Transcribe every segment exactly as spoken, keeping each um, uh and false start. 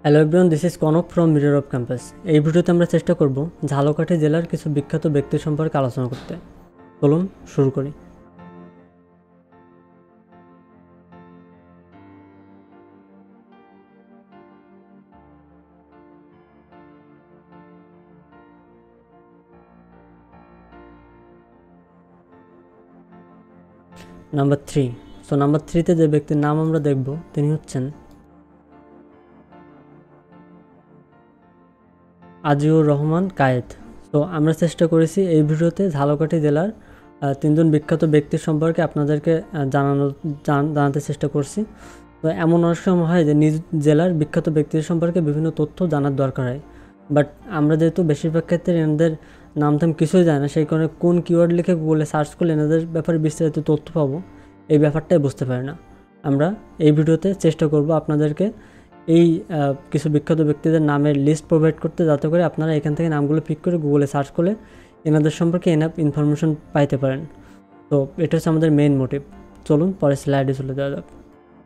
Hello everyone, this is Konok from Mirror of Campus. এই ভিডিওতে আমরা চেষ্টা করব ঝালকাঠি জেলার কিছু বিখ্যাত ব্যক্তি সম্পর্কে আলোচনা করতে। চলুন শুরু করি। Number three. সো নাম্বার থ্রিতে যে ব্যক্তির নাম আমরা দেখব তিনি হচ্ছেন আজিউর রহমান কায়েত। তো আমরা চেষ্টা করেছি এই ভিডিওতে ঝালকাঠি জেলার তিনজন বিখ্যাত ব্যক্তির সম্পর্কে আপনাদেরকে জানানো জানাতে চেষ্টা করছি। তো এমন অনেক সময় হয় যে নিজ জেলার বিখ্যাত ব্যক্তিদের সম্পর্কে বিভিন্ন তথ্য জানার দরকার হয়, বাট আমরা যেহেতু বেশিরভাগ ক্ষেত্রে এনাদের নাম থাম কিছুই জানি না, সেই কারণে কোন কিওয়ার্ড লিখে গুগলে সার্চ করলে এনাদের ব্যাপারে বিস্তারিত তথ্য পাবো এই ব্যাপারটাই বুঝতে পারি না। আমরা এই ভিডিওতে চেষ্টা করব আপনাদেরকে এই কিছু বিখ্যাত ব্যক্তিদের নামের লিস্ট প্রোভাইড করতে, যাতে করে আপনারা এখান থেকে নামগুলো পিক করে গুগলে সার্চ করলে এনাদের সম্পর্কে এনাফ ইনফরমেশন পাইতে পারেন। তো এটা হচ্ছে আমাদের মেইন মোটিভ। চলুন পরের স্লাইডে চলে যাওয়া যাক।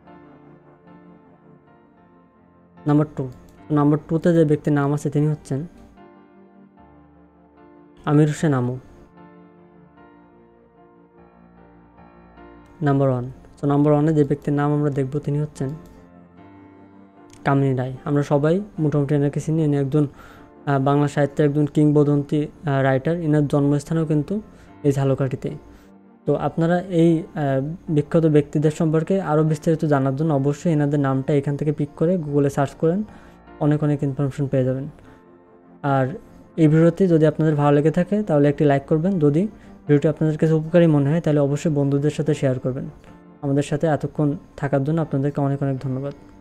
Number two. নাম্বার টুতে যে ব্যক্তির নাম আছে তিনি হচ্ছেন আমির হোসেন আমু। Number one. তো নাম্বার ওয়ানে যে ব্যক্তির নাম আমরা দেখব তিনি হচ্ছেন কামিনী রায়। আমরা সবাই মোটামুটি এনাকে চিনি। ইনি একজন বাংলা সাহিত্যের একজন কিংবদন্তি রাইটার। এনার জন্মস্থানও কিন্তু এই ঝালকাঠিতে। তো আপনারা এই বিখ্যাত ব্যক্তিদের সম্পর্কে আরও বিস্তারিত জানার জন্য অবশ্যই এনাদের নামটা এখান থেকে পিক করে গুগলে সার্চ করেন, অনেক অনেক ইনফরমেশন পেয়ে যাবেন। আর এই ভিডিওটি যদি আপনাদের ভালো লেগে থাকে তাহলে একটি লাইক করবেন। যদি ভিডিওটি আপনাদের কাছে উপকারী মনে হয় তাহলে অবশ্যই বন্ধুদের সাথে শেয়ার করবেন। আমাদের সাথে এতক্ষণ থাকার জন্য আপনাদেরকে অনেক অনেক ধন্যবাদ।